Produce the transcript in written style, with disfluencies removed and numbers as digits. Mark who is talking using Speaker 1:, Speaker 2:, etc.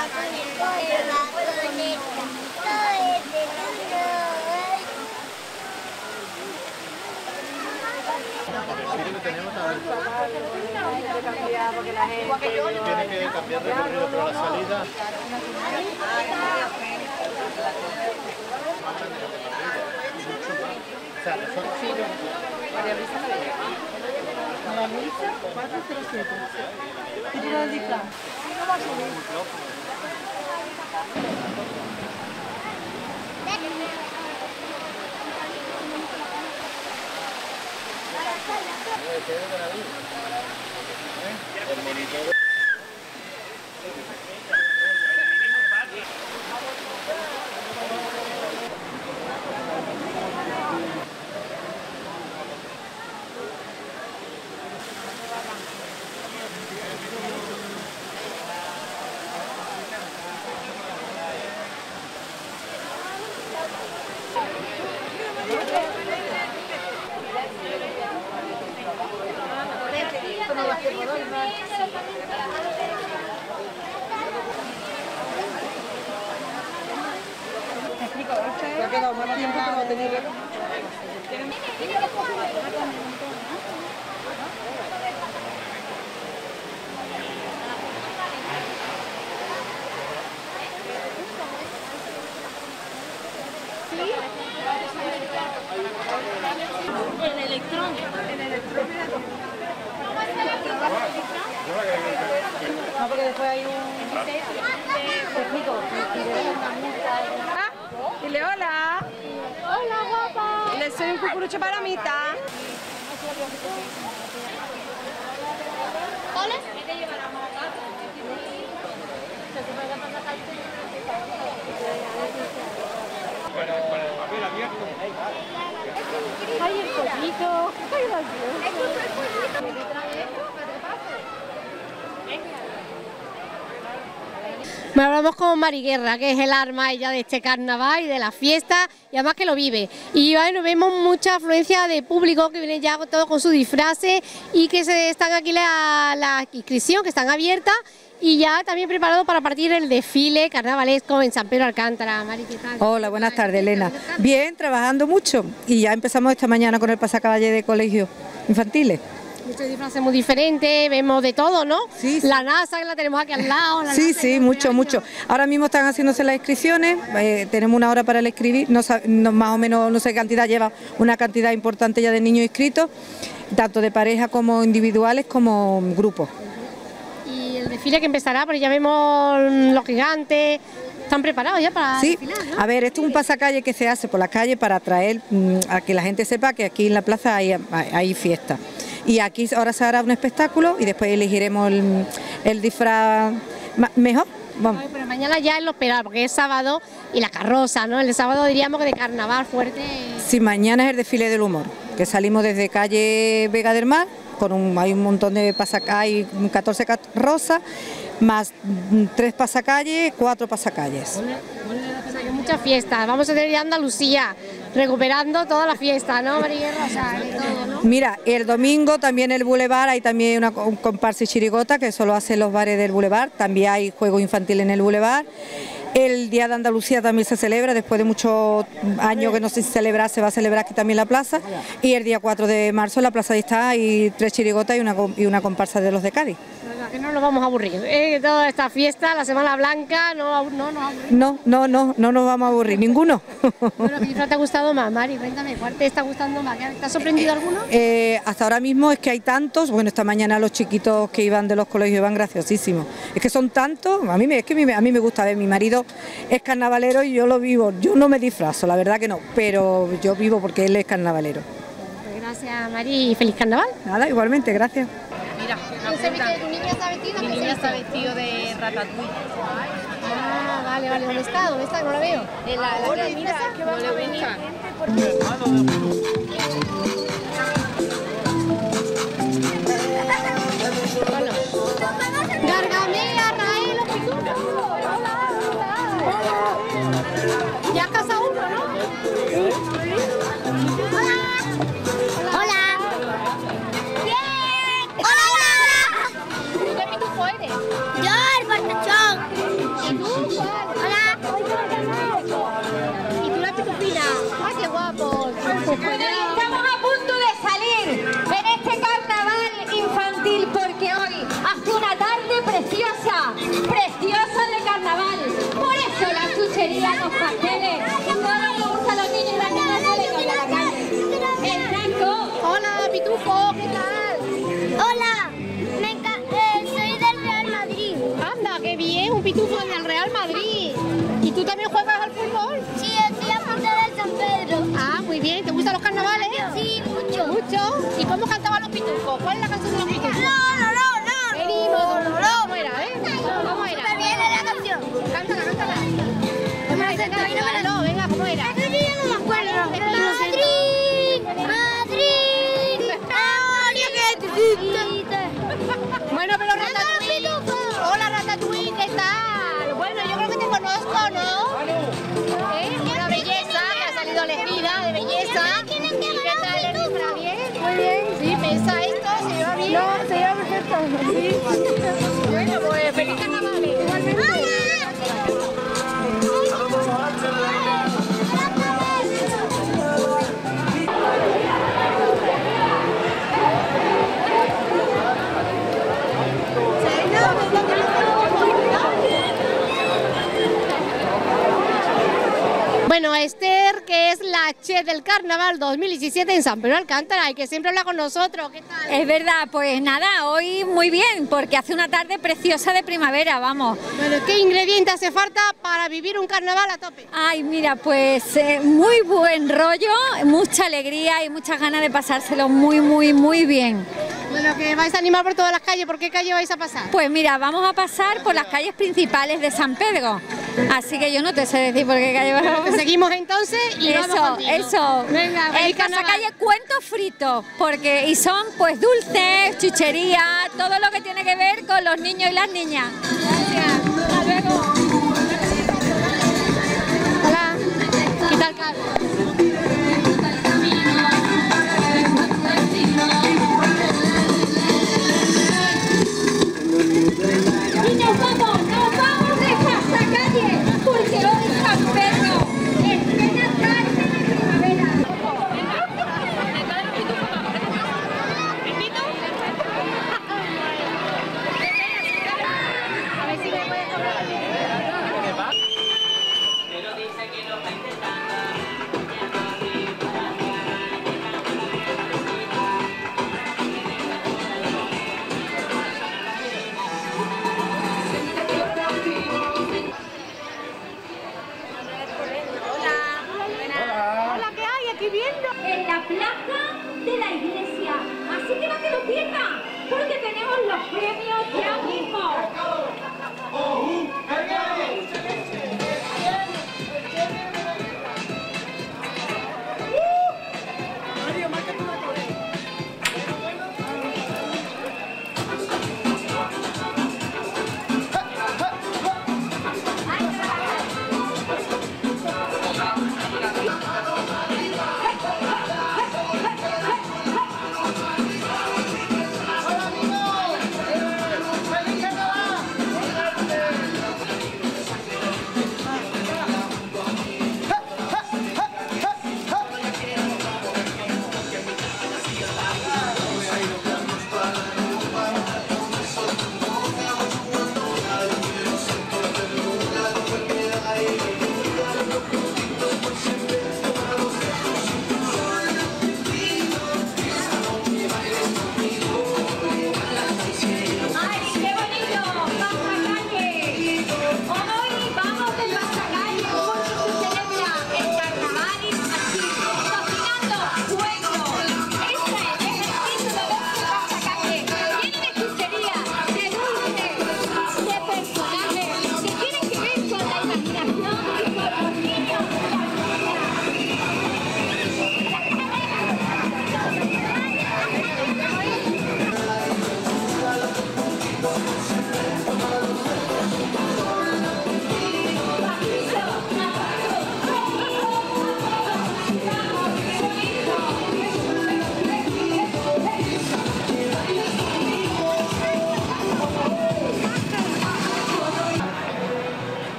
Speaker 1: Tenemos a ver. Tiene que cambiar de recorrido para la salida. O sea, nosotros sí.
Speaker 2: María Luisa María. María Luisa 407. ¿Título del disfraz? Me ha quedado más tiempo que no tenía.
Speaker 3: El electrón.
Speaker 2: No, porque después hay un técnico. Dile hola.
Speaker 3: Hola, guapa.
Speaker 2: Le soy un cucurucho palomita.
Speaker 3: ¿Hola? Ay, el pollito. Ay, gracioso. Bueno, hablamos con Mari Guerra, que es el alma ella de este carnaval y de la fiesta, y además que lo vive. Y bueno, vemos mucha afluencia de público que viene ya todo con sus disfraces y que están aquí la inscripción, que están abiertas y ya también preparado para partir el desfile carnavalesco en San Pedro Alcántara. Mari, ¿qué tal?
Speaker 4: Hola, buenas tardes, Elena. Bien, trabajando mucho y ya empezamos esta mañana con el pasacalle de colegios infantiles.
Speaker 3: Muchos disfraces muy diferentes, vemos de todo, ¿no?
Speaker 4: Sí, sí.
Speaker 3: La NASA, que la tenemos aquí al lado.
Speaker 4: Sí, sí, mucho, mucho. Ahora mismo están haciéndose las inscripciones, tenemos una hora para el escribir, más o menos, no sé qué cantidad lleva, una cantidad importante ya de niños inscritos, tanto de pareja como individuales como grupos.
Speaker 3: Y el desfile que empezará, porque ya vemos los gigantes. ¿Están preparados ya para desfilar, ¿no?
Speaker 4: A ver, esto es un pasacalle que se hace por la calle para atraer a que la gente sepa que aquí en la plaza hay fiesta. Y aquí ahora se hará un espectáculo y después elegiremos el disfraz mejor. Vamos.
Speaker 3: Ay, pero mañana ya es lo esperado, porque es sábado y la carroza, ¿no? El sábado diríamos que de carnaval fuerte.
Speaker 4: Sí, mañana es el desfile del humor, que salimos desde calle Vega del Mar, hay un montón de pasacalles, hay 14 carrozas, más 3 pasacalles, 4 pasacalles.
Speaker 3: O sea, que muchas fiestas. Vamos a tener ya Andalucía recuperando toda la fiesta, ¿no, Mari Guerra? O sea, de todo, ¿no?
Speaker 4: Mira, el domingo también el Boulevard, hay también un comparsa y chirigota que solo hacen los bares del Boulevard, también hay juego infantil en el Boulevard. El Día de Andalucía también se celebra, después de muchos años que no se celebra, se va a celebrar aquí también la plaza. Y el día 4 de marzo en la plaza de Está hay 3 chirigotas y una comparsa de los de Cádiz.
Speaker 3: Que no nos vamos a aburrir, toda esta fiesta, la Semana Blanca, no nos aburrimos.
Speaker 4: No nos vamos a aburrir, ninguno.
Speaker 3: Bueno, ¿qué disfraz te ha gustado más, Mari? Cuéntame, ¿cuál te está gustando más? ¿Te ha sorprendido alguno?
Speaker 4: Hasta ahora mismo es que hay tantos, bueno, esta mañana los chiquitos que iban de los colegios iban graciosísimos. Es que son tantos, a mí me gusta ver, mi marido es carnavalero y yo lo vivo, yo no me disfrazo, la verdad que no, pero yo vivo porque él es carnavalero.
Speaker 3: Pues gracias, Mari, y feliz carnaval.
Speaker 4: Nada, igualmente, gracias.
Speaker 2: Mira,
Speaker 3: ¿Tu niña está vestida?
Speaker 2: mi niña está vestido de ratatouille.
Speaker 3: Ah, vale, ¿dónde está? No la veo.
Speaker 2: Mira, que van a venir gente
Speaker 3: Gargamela, Rael, los pitutos. Hola. Ya has casado uno, ¿no? Hola.
Speaker 5: ¡Hola!
Speaker 3: ¿Qué pitufo eres?
Speaker 5: Yo, el fortachón. los pasteles, todo lo que gustan los niños y las niñas salen a la calle. El Franco.
Speaker 3: Hola, Pitufo, ¿qué tal?
Speaker 6: Hola, soy del Real Madrid.
Speaker 3: Anda, qué bien, un pitufo del Real Madrid. ¿Y tú también juegas al fútbol?
Speaker 6: Sí, estoy a punto de San Pedro.
Speaker 3: Ah, muy bien. ¿Te gustan los carnavales?
Speaker 6: Sí, mucho.
Speaker 3: ¿Mucho? ¿Y cómo cantaban los pitufos? ¿Cuál es la canción de los pitufos?
Speaker 6: No.
Speaker 3: Venimos. ¿Cómo era, ¿Cómo era?
Speaker 6: Súper bien la canción.
Speaker 3: Cántala. ¿Cómo era? No, venga, ¿cómo era?
Speaker 6: Yo no me acuerdo.
Speaker 3: Bueno, pero Ratatouille. Hola, Ratatouille, ¿qué tal? Bueno, yo creo que te conozco, ¿no? Una belleza, que ha salido elegida de belleza. ¿Y qué tal el disfraz? ¿Bien? Muy bien. ¿Sí? ¿Pensa esto? ¿Se lleva bien? No, se lleva perfecto. Sí. Bueno, pues feliz carnaval. Igualmente. Bueno, Esther, que es la chef del Carnaval 2017 en San Pedro de Alcántara y que siempre habla con nosotros, ¿qué tal?
Speaker 5: Es verdad, pues nada, hoy muy bien, porque hace una tarde preciosa de primavera, vamos.
Speaker 3: Bueno, ¿qué ingrediente hace falta para vivir un carnaval a tope?
Speaker 5: Ay, mira, pues muy buen rollo, mucha alegría y muchas ganas de pasárselo muy bien.
Speaker 3: Bueno, que vais a animar por todas las calles, ¿por qué calle vais a pasar?
Speaker 5: Pues mira, vamos a pasar por las calles principales de San Pedro, así que yo no te sé decir por qué calle vamos a pasar.
Speaker 3: Seguimos entonces y vamos contigo.
Speaker 5: Eso.
Speaker 3: Venga, feliz
Speaker 5: en
Speaker 3: carnaval.
Speaker 5: Casacalle Cuentos Fritos, y son pues dulces, chucherías, todo lo que tiene que ver con los niños y las niñas. Gracias. Hasta luego.
Speaker 3: Hola. ¿Qué tal, Carlos?